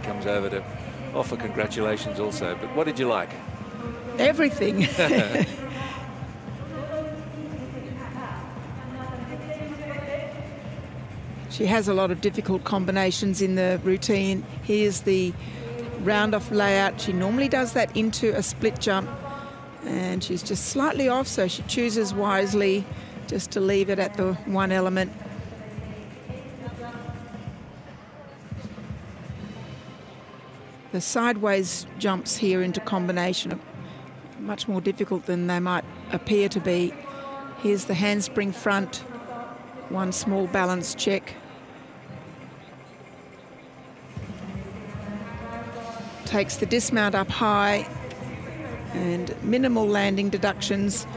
comes over to offer congratulations also. But what did you like? Everything. She has a lot of difficult combinations in the routine. Here's the round-off layout. She normally does that into a split jump, and she's just slightly off, so she chooses wisely just to leave it at the one element. The sideways jumps here into combination are much more difficult than they might appear to be. Here's the handspring front, one small balance check. Takes the dismount up high and minimal landing deductions.